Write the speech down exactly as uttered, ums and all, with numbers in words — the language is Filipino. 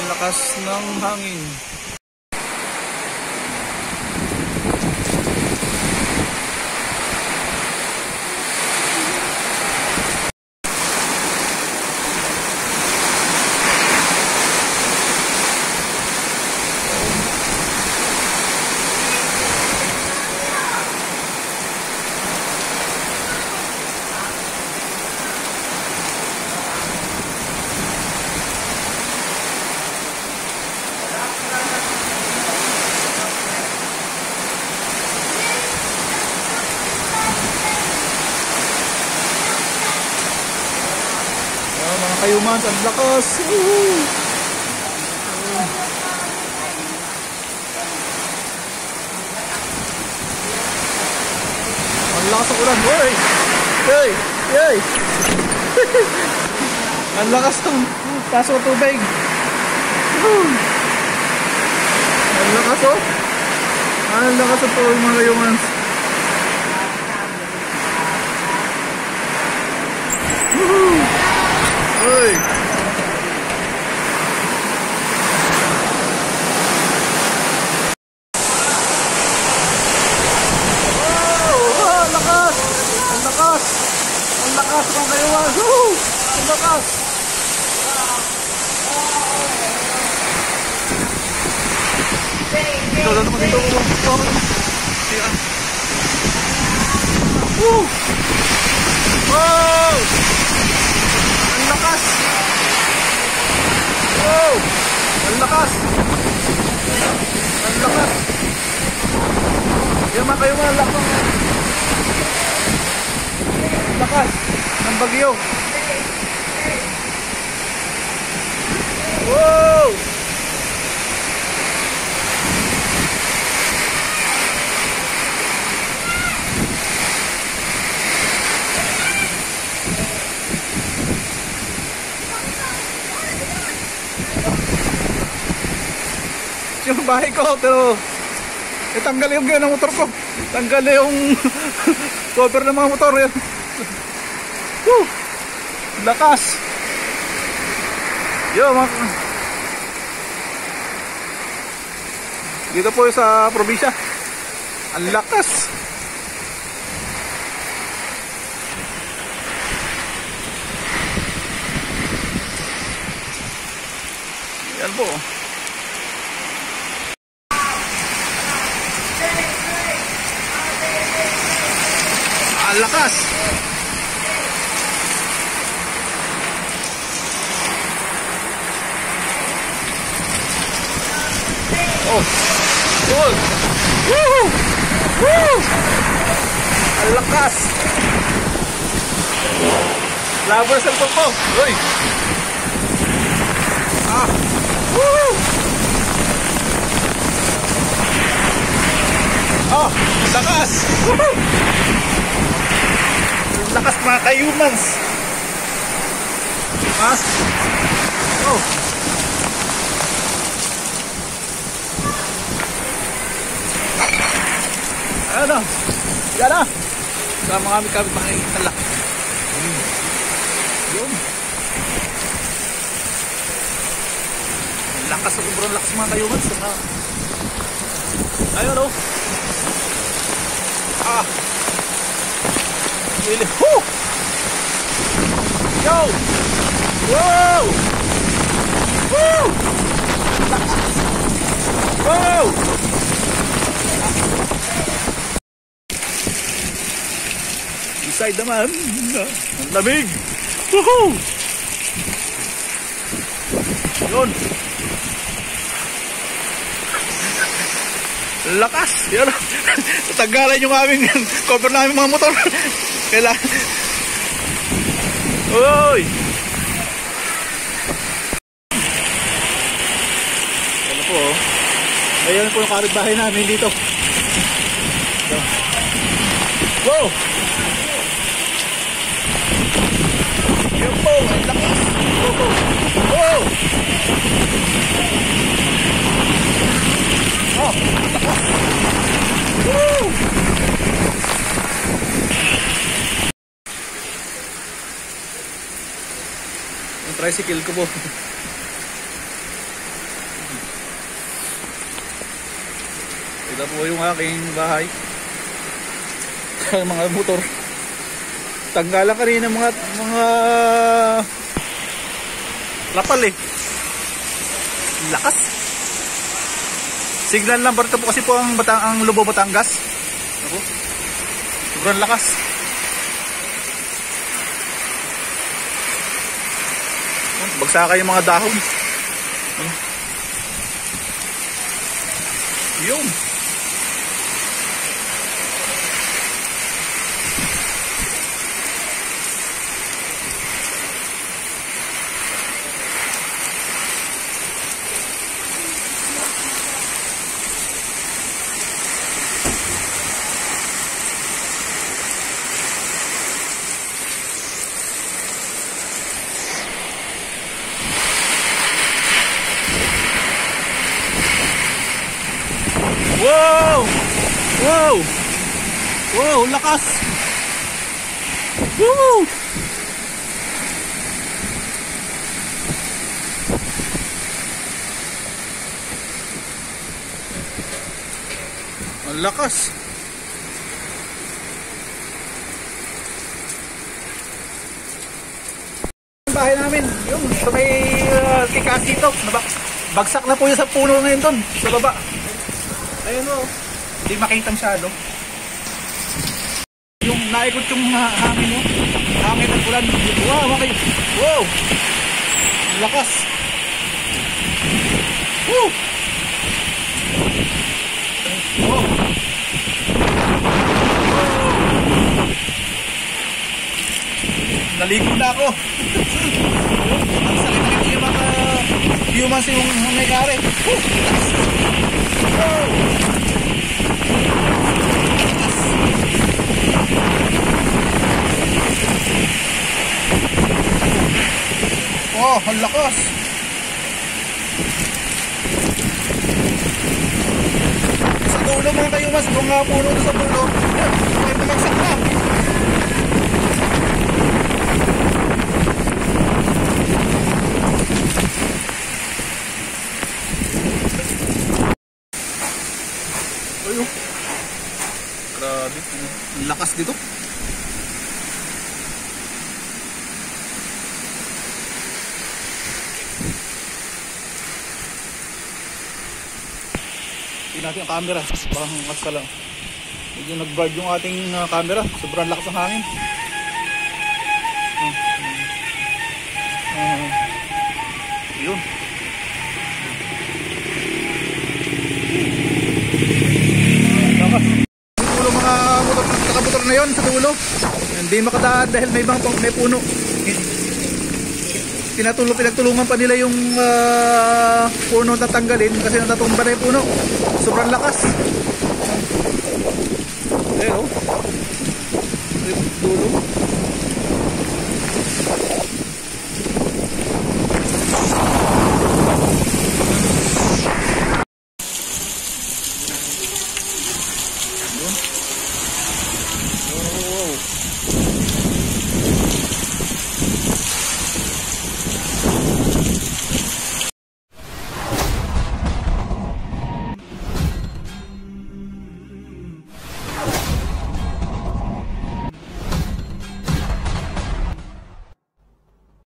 lakas ng hangin. Kayuman, ang lakas. Uh. Ang lakas ng ulan. Hoy! Hey! Hey! Ang lakas ng taso ng tubig. Uh. Ang lakas oh. Ang lakas ng tubig mga kayuman. Woohoo! Uy! Wow! Ah, lakas! Ang lakas! Ang lakas mga kayuman! Woo! Ang lakas! Ito lang naman ito. Woo! Wow! Ang lakas! Wow! Ang lakas! Ang lakas! Yan mga kayo mga lakas! Ang lakas ng bagyo! Wow! Yung bahay ko pero eh, tanggal yung gano'n ng motor ko, tanggal yung cover ng mga motor yun. Woo! Lakas yo mga... dito po sa probinsya ang lakas. Yan po. Ang lakas. Oh. Oh. Woo! Woo! Ang lakas. Labo sa cellphone ko. Uy. Ah. Woo! Oh, lakas. Woo! Lakas mga kayumans. Mas. Oh. Ayan na. Yan na. Sama kami kami makikita. Yun. Lakas sa sobrang lakas mga kayumans. Ayun oh. Ah. Really? Woo! Yo! Whoa! Woo! Whoa! Inside naman, ang lamig! Woohoo! Yun! Lakas! Yan! Tatanggalan yung aming cover namin mga motor. Kailangan. Uy! Ano po oh. Ayan po yung kapitbahay namin dito. Wow! Yan po! Ang lakas! Wow! Oh! Lakas! Woo! Tricycle ko po. Ito po yung aking bahay. Mga motor. Tanggalan kanina mga mga lapal eh. Lakas. Signal number ito po kasi po ang, Batang, ang Lubao, Batangas. Ako. Sobrang lakas. Bagsakan yung mga dahon. Yun. Wow! Wow! Wow, lakas! Woo! Ang lakas! Bahay namin, yung sa may uh, kikas dito, bagsak na po yung sa puno ngayon doon, sa baba. Ayun o, hindi makita masyado. Yung naikot yung uh, hangin o, hangin at ulan. Wow, okay. Wow! Lakas! Woo! Oh! Naligo na ako. Ang sakit-sakit yung mga humans yung nangyayari. Wow! Oh, ang lakas. Sa dulo mga kayumas, kung nga puno sa dulo, may bumagsak na. Ayun. Grabe. Ang lakas dito. Tingnan natin ang camera. Parang mas ka lang. Medyo nag-guard yung ating uh, camera. Sobrang lakas ng hangin. Uh, uh, yun. Lakas. Dulo mga motor, nakamotor na yun sa dulo. Hindi makadaan dahil may ibang may puno. Pinatulong, pinagtulungan pa nila yung uh, puno tatanggalin kasi natatumba na yung puno. Sobrang lakas. Eh oh. Dulo.